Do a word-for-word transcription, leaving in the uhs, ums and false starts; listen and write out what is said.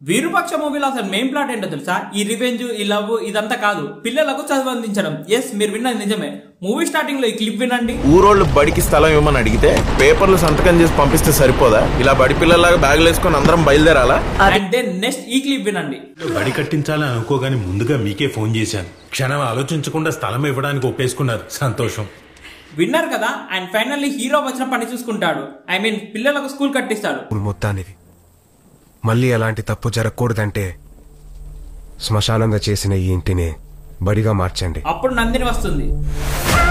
విరూపాక్ష మూవీలో అసలు main plot ఏంటో తెలుసా? ఈ రివెంజ్, ఈ లవ్ ఇదంతా కాదు, పిల్లలకు చదువు అందించడం. ఎస్, మీరు విన్నది నిజమే. మూవీ స్టార్టింగ్ లో ఈ క్లిప్ వినండి. ఊరోళ్ళు బడికి స్థలం ఇవ్వమని అడిగితే పేపర్లు సంతకం చేసి పంపిస్తే సరిపోదా? ఇలా బడి పిల్లలాగా బ్యాగులు వేసుకొని అందరం బయలుదేరాలా? అండ్ దెన్ నెక్స్ట్ ఈ క్లిప్ వినండి. బడి కట్టించాలని అనుకోగానే ముందుగా మీకే ఫోన్ చేశాను. క్షణం ఆలోచించకుండా స్థలం ఇవ్వడానికి ఒప్పేసుకున్నారు. సంతోషం. విన్నారు కదా? అండ్ ఫైనల్లీ హీరో వచ్చిన పని చూసుకుంటాడు. ఐ మీన్ పిల్లలకు స్కూల్ కట్టిస్తాడు. మొత్తానికి మళ్ళీ అలాంటి తప్పు జరగకూడదంటే శ్మశానంగా చేసిన ఈ ఇంటిని బడిగా మార్చండి. అప్పుడు నందిని వస్తుంది.